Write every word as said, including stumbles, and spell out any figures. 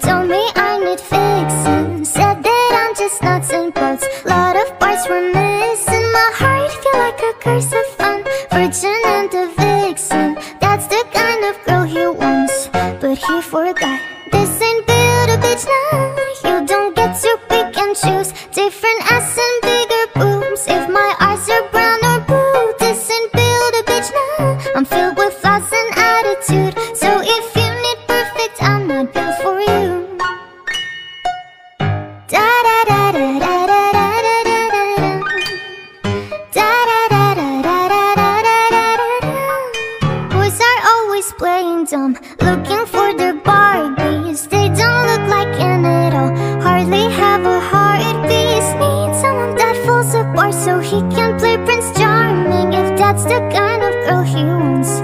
told me I need fixing, said that I'm just nuts and bolts. Lot of parts were missing, my heart feel like a curse of fun. Virgin and a vixen, that's the kind of girl he wants, but he forgot. This ain't build a bitch now, you don't get to pick and choose. Different ass and bigger boobs, if my eyes are brown or blue. This ain't build a bitch now, I'm filled with flaws and attitude. So if you need perfect, I'm not built for you. Da da da da da da da da da da da da da da da da da. Boys are always playing dumb, looking for their Barbies. They don't look like an at all, hardly have a heartbeat. Need someone that falls apart so he can play Prince Charming, if that's the kind of girl he wants.